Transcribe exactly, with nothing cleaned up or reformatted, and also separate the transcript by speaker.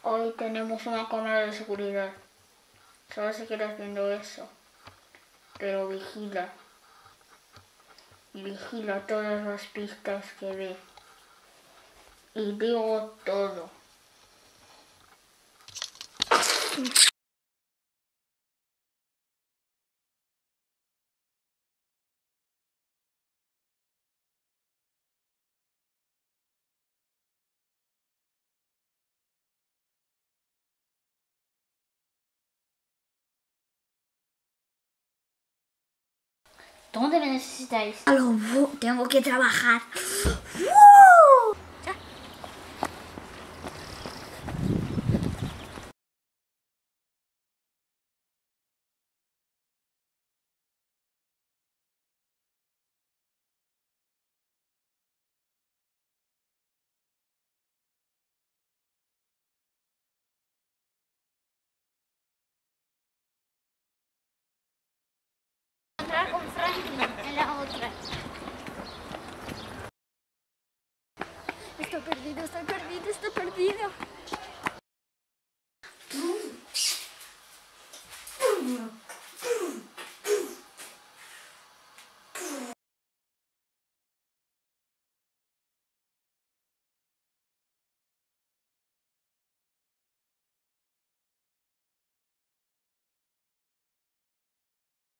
Speaker 1: Hoy tenemos una cámara de seguridad. Solo se queda haciendo eso. Pero vigila. Y vigila todas las pistas que ve. Y digo todo. ¿Dónde me necesitáis?
Speaker 2: Algo, tengo que trabajar.